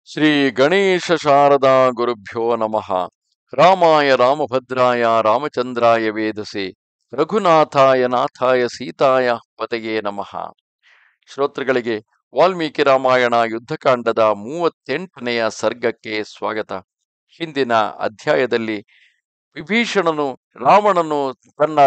ಶ್ರೀ ಗಣೇಶ ಶಾರದಾ ಗುರುಭ್ಯೋ ನಮಃ. ರಾಮಾಯ ರಾಮಭದ್ರಾಯ ರಾಮಚಂದ್ರಾಯ ವೇದಸೆ ರಘುನಾಥಾಯ ನಾಥಾಯ ಸೀತಾಯ ಪತಯೇ ನಮಃ. ಶ್ರೋತೃಗಳಿಗೆ ವಾಲ್ಮೀಕಿ ರಾಮಾಯಣ ಯುದ್ಧಕಾಂಡದ 38ನೆಯ ಸರ್ಗಕ್ಕೆ ಸ್ವಾಗತ. ಹಿಂದಿನ ಅಧ್ಯಾಯದಲ್ಲಿ ವಿಭೀಷಣನು ರಾವಣನು ತನ್ನ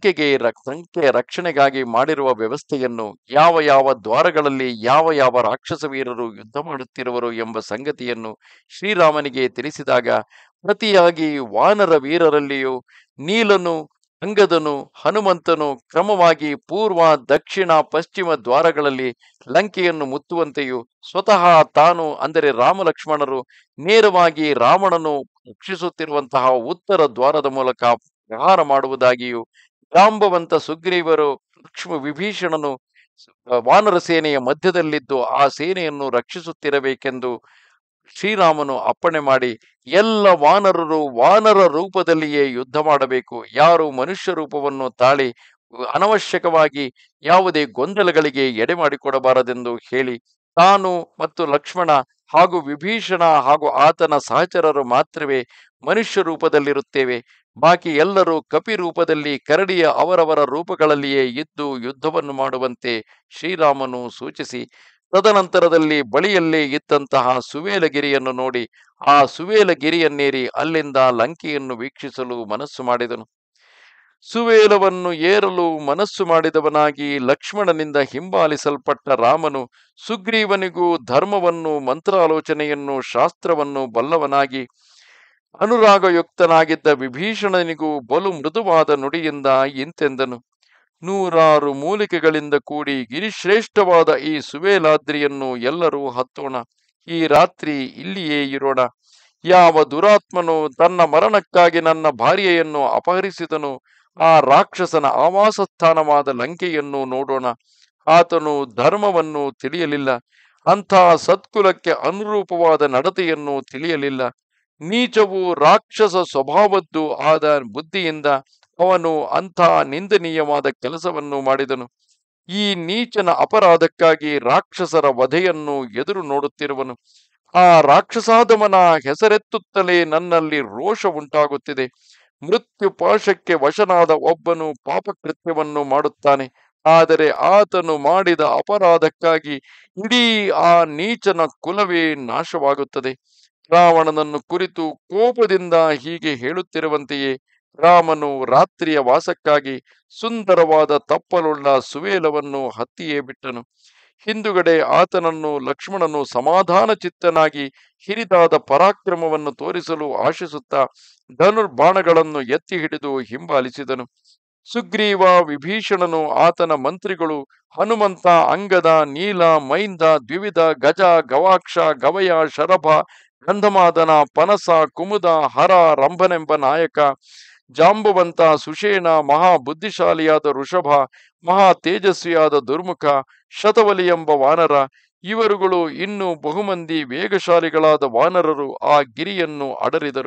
ಲಂಕೆಯ ರಕ್ಷಣೆಗಾಗಿ ಮಾಡಿರುವ ವ್ಯವಸ್ಥೆಯನ್ನು, ಯಾವ ಯಾವ ದ್ವಾರಗಳಲ್ಲಿ ಯಾವ ಯಾವ ರಾಕ್ಷಸ ವೀರರು ಯುದ್ಧ ಮಾಡುತ್ತಿರುವರು ಎಂಬ ಸಂಗತಿಯನ್ನು ಶ್ರೀರಾಮನಿಗೆ ತಿಳಿಸಿದಾಗ, ಪ್ರತಿಯಾಗಿ ವಾನರ ವೀರರಲ್ಲಿಯೂ ನೀಲನು, ಅಂಗದನು, ಹನುಮಂತನು ಕ್ರಮವಾಗಿ ಪೂರ್ವ, ದಕ್ಷಿಣ, ಪಶ್ಚಿಮ ದ್ವಾರಗಳಲ್ಲಿ ಲಂಕೆಯನ್ನು ಮುತ್ತುವಂತೆಯೂ, ಸ್ವತಃ ತಾನು ಅಂದರೆ ರಾಮಲಕ್ಷ್ಮಣರು ನೇರವಾಗಿ ರಾವಣನು ರಕ್ಷಿಸುತ್ತಿರುವಂತಹ ಉತ್ತರ ದ್ವಾರದ ಮೂಲಕ ಪ್ರಹಾರ ಮಾಡುವುದಾಗಿಯೂ, ಜಾಂಬವಂತ ಸುಗ್ರೀವರು ವಿಭೀಷಣನು ವಾನರ ಸೇನೆಯ ಮಧ್ಯದಲ್ಲಿದ್ದು ಆ ಸೇನೆಯನ್ನು ರಕ್ಷಿಸುತ್ತಿರಬೇಕೆಂದು ಶ್ರೀರಾಮನು ಅಪ್ಪಣೆ ಮಾಡಿ, ಎಲ್ಲ ವಾನರರು ವಾನರ ರೂಪದಲ್ಲಿಯೇ ಯುದ್ಧ ಮಾಡಬೇಕು, ಯಾರು ಮನುಷ್ಯ ರೂಪವನ್ನು ತಾಳಿ ಅನವಶ್ಯಕವಾಗಿ ಯಾವುದೇ ಗೊಂದಲಗಳಿಗೆ ಎಡೆ ಮಾಡಿಕೊಡಬಾರದೆಂದು ಹೇಳಿ, ತಾನು ಮತ್ತು ಲಕ್ಷ್ಮಣ ಹಾಗೂ ವಿಭೀಷಣ ಹಾಗೂ ಆತನ ಸಹಚರರು ಮಾತ್ರವೇ ಮನುಷ್ಯ ರೂಪದಲ್ಲಿರುತ್ತೇವೆ, ಬಾಕಿ ಎಲ್ಲರೂ ಕಪಿ ರೂಪದಲ್ಲಿ ಕರಡಿಯ ಅವರವರ ರೂಪಗಳಲ್ಲಿಯೇ ಇದ್ದು ಯುದ್ಧವನ್ನು ಮಾಡುವಂತೆ ಶ್ರೀರಾಮನು ಸೂಚಿಸಿ, ತದನಂತರದಲ್ಲಿ ಬಳಿಯಲ್ಲೇ ಇದ್ದಂತಹ ಸುವೇಲಗಿರಿಯನ್ನು ನೋಡಿ ಆ ಸುವೇಲಗಿರಿಯನ್ನೇರಿ ಅಲ್ಲಿಂದ ಲಂಕೆಯನ್ನು ವೀಕ್ಷಿಸಲು ಮನಸ್ಸು ಮಾಡಿದನು. ಸುವೇಲವನ್ನು ಏರಲು ಮನಸ್ಸು ಮಾಡಿದವನಾಗಿ ಲಕ್ಷ್ಮಣನಿಂದ ಹಿಂಬಾಲಿಸಲ್ಪಟ್ಟ ರಾಮನು ಸುಗ್ರೀವನಿಗೂ ಧರ್ಮವನ್ನು, ಮಂತ್ರಾಲೋಚನೆಯನ್ನು, ಶಾಸ್ತ್ರವನ್ನು ಬಲ್ಲವನಾಗಿ ಅನುರಾಗಯುಕ್ತನಾಗಿದ್ದ ವಿಭೀಷಣನಿಗೂ ಬಲು ಮೃದುವಾದ ನುಡಿಯಿಂದ ಇಂತೆಂದನು: 100 ಮೂಲಿಕೆಗಳಿಂದ ಕೂಡಿ ಗಿರಿಶ್ರೇಷ್ಠವಾದ ಈ ಸುವೇಲಾದ್ರಿಯನ್ನು ಎಲ್ಲರೂ ಹತ್ತೋಣ, ಈ ರಾತ್ರಿ ಇಲ್ಲಿಯೇ ಇರೋಣ. ಯಾವ ದುರಾತ್ಮನು ತನ್ನ ಮರಣಕ್ಕಾಗಿ ನನ್ನ ಭಾರ್ಯೆಯನ್ನು ಅಪಹರಿಸಿದನು, ಆ ರಾಕ್ಷಸನ ಆವಾಸ ಸ್ಥಾನವಾದ ಲಂಕೆಯನ್ನು ನೋಡೋಣ. ಆತನು ಧರ್ಮವನ್ನು ತಿಳಿಯಲಿಲ್ಲ, ಅಂಥ ಸತ್ಕುಲಕ್ಕೆ ಅನುರೂಪವಾದ ನಡತೆಯನ್ನು ತಿಳಿಯಲಿಲ್ಲ. ನೀಚವೂ ರಾಕ್ಷಸ ಸ್ವಭಾವದ್ದು ಆದ ಬುದ್ಧಿಯಿಂದ ಅವನು ಅಂಥ ನಿಂದನೀಯವಾದ ಕೆಲಸವನ್ನು ಮಾಡಿದನು. ಈ ನೀಚನ ಅಪರಾಧಕ್ಕಾಗಿ ರಾಕ್ಷಸರ ವಧೆಯನ್ನು ಎದುರು ನೋಡುತ್ತಿರುವನು. ಆ ರಾಕ್ಷಸಾದಮನ ಹೆಸರೆತ್ತುತ್ತಲೇ ನನ್ನಲ್ಲಿ ರೋಷ ಉಂಟಾಗುತ್ತಿದೆ. ಮೃತ್ಯು ಪಾಶಕ್ಕೆ ವಶನಾದ ಒಬ್ಬನು ಪಾಪಕೃತ್ಯವನ್ನು ಮಾಡುತ್ತಾನೆ, ಆದರೆ ಆತನು ಮಾಡಿದ ಅಪರಾಧಕ್ಕಾಗಿ ಇಡೀ ಆ ನೀಚನ ಕುಲವೇ ನಾಶವಾಗುತ್ತದೆ. ರಾವಣನನ್ನು ಕುರಿತು ಕೋಪದಿಂದ ಹೀಗೆ ಹೇಳುತ್ತಿರುವಂತೆಯೇ ರಾಮನು ರಾತ್ರಿಯ ವಾಸಕ್ಕಾಗಿ ಸುಂದರವಾದ ತಪ್ಪಲುಳ್ಳ ಸುವೇಲವನ್ನು ಹತ್ತಿಯೇ ಬಿಟ್ಟನು. ಹಿಂದುಗಡೆ ಆತನನ್ನು ಲಕ್ಷ್ಮಣನು ಸಮಾಧಾನ ಚಿತ್ತನಾಗಿ ಹಿರಿದಾದ ಪರಾಕ್ರಮವನ್ನು ತೋರಿಸಲು ಆಶಿಸುತ್ತಾ ಧನುರ್ಬಾಣಗಳನ್ನು ಎತ್ತಿ ಹಿಡಿದು ಹಿಂಬಾಲಿಸಿದನು. ಸುಗ್ರೀವ, ವಿಭೀಷಣನು, ಆತನ ಮಂತ್ರಿಗಳು, ಹನುಮಂತ, ಅಂಗದ, ನೀಲ, ಮೈಂದ, ದ್ವಿವಿಧ, ಗಜ, ಗವಾಕ್ಷ, ಗವಯ, ಶರಭ, ಗಂಧಮಾದನ, ಪನಸ, ಕುಮುದ, ಹರ, ರಂಭನೆಂಬ ನಾಯಕ, ಜಾಂಬವಂತ, ಸುಷೇಣ, ಮಹಾ ಬುದ್ಧಿಶಾಲಿಯಾದ ಋಷಭ, ಮಹಾ ತೇಜಸ್ವಿಯಾದ ದುರ್ಮುಖ, ಶತವಲಿ ಎಂಬ ವಾನರ, ಇವರುಗಳು ಇನ್ನೂ ಬಹುಮಂದಿ ವೇಗಶಾಲಿಗಳಾದ ವಾನರರು ಆ ಗಿರಿಯನ್ನು ಅಡರಿದರು.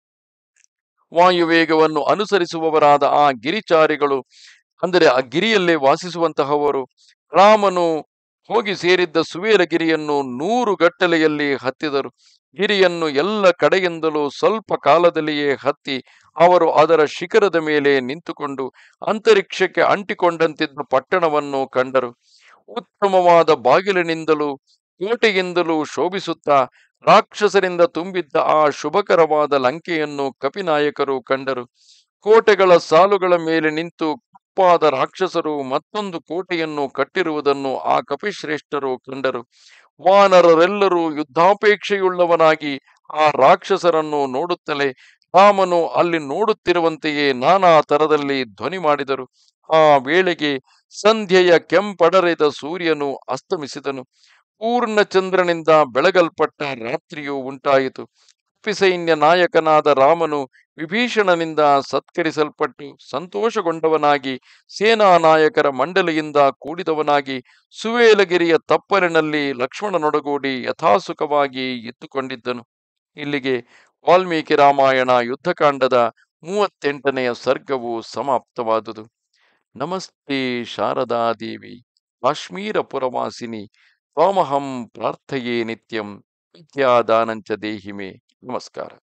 ವಾಯುವೇಗವನ್ನು ಅನುಸರಿಸುವವರಾದ ಆ ಗಿರಿಚಾರಿಗಳು, ಅಂದರೆ ಆ ಗಿರಿಯಲ್ಲೇ ವಾಸಿಸುವಂತಹವರು, ರಾಮನು ಹೋಗಿ ಸೇರಿದ್ದ ಸುವೇಲಗಿರಿಯನ್ನು 100 ಗಟ್ಟಲೆಯಲ್ಲಿ ಹತ್ತಿದರು. ಗಿರಿಯನ್ನು ಎಲ್ಲ ಕಡೆಯಿಂದಲೂ ಸ್ವಲ್ಪ ಕಾಲದಲ್ಲಿಯೇ ಹತ್ತಿ ಅವರು ಅದರ ಶಿಖರದ ಮೇಲೆ ನಿಂತುಕೊಂಡು ಅಂತರಿಕ್ಷಕ್ಕೆ ಅಂಟಿಕೊಂಡಂತಿದ್ದ ಪಟ್ಟಣವನ್ನು ಕಂಡರು. ಉತ್ತಮವಾದ ಬಾಗಿಲಿನಿಂದಲೂ ಕೋಟೆಯಿಂದಲೂ ಶೋಭಿಸುತ್ತಾ ರಾಕ್ಷಸರಿಂದ ತುಂಬಿದ್ದ ಆ ಶುಭಕರವಾದ ಲಂಕೆಯನ್ನು ಕಪಿನಾಯಕರು ಕಂಡರು. ಕೋಟೆಗಳ ಸಾಲುಗಳ ಮೇಲೆ ನಿಂತು ಕಪ್ಪಾದ ರಾಕ್ಷಸರು ಮತ್ತೊಂದು ಕೋಟೆಯನ್ನು ಕಟ್ಟಿರುವುದನ್ನು ಆ ಕಪಿಶ್ರೇಷ್ಠರು ಕಂಡರು. ವಾನರರೆಲ್ಲರೂ ಯುದ್ಧಾಪೇಕ್ಷೆಯುಳ್ಳವನಾಗಿ ಆ ರಾಕ್ಷಸರನ್ನು ನೋಡುತ್ತಲೇ ರಾಮನು ಅಲ್ಲಿ ನೋಡುತ್ತಿರುವಂತೆಯೇ ನಾನಾ ತರದಲ್ಲಿ ಧ್ವನಿ ಮಾಡಿದರು. ಆ ವೇಳೆಗೆ ಸಂಧ್ಯೆಯ ಕೆಂಪಡರಿದ ಸೂರ್ಯನು ಅಸ್ತಮಿಸಿದನು. ಪೂರ್ಣಚಂದ್ರನಿಂದ ಬೆಳಗಲ್ಪಟ್ಟ ರಾತ್ರಿಯು ಉಂಟಾಯಿತು. ಕಪಿಸೈನ್ಯ ನಾಯಕನಾದ ರಾಮನು ವಿಭೀಷಣನಿಂದ ಸತ್ಕರಿಸಲ್ಪಟ್ಟು ಸಂತೋಷಗೊಂಡವನಾಗಿ ಸೇನಾ ನಾಯಕರ ಮಂಡಳಿಯಿಂದ ಕೂಡಿದವನಾಗಿ ಸುವೇಲಗಿರಿಯ ತಪ್ಪಲಿನಲ್ಲಿ ಲಕ್ಷ್ಮಣನೊಡಗೂಡಿ ಯಥಾಸುಖವಾಗಿ ಇದ್ದುಕೊಂಡಿದ್ದನು. ಇಲ್ಲಿಗೆ ವಾಲ್ಮೀಕಿ ರಾಮಾಯಣ ಯುದ್ಧಕಾಂಡದ 38ನೆಯ ಸರ್ಗವು ಸಮಾಪ್ತವಾದುದು. ನಮಸ್ತೆ ಶಾರದಾದೇವಿ ಕಾಶ್ಮೀರ ಪುರವಾಸಿನಿ ತ್ವಾಮಹಂ ಪ್ರಾರ್ಥಯೇ ನಿತ್ಯಂ. ವಿದ್ಯಾದಾನಂಚ ದೇಹಿಮೆ. ನಮಸ್ಕಾರ.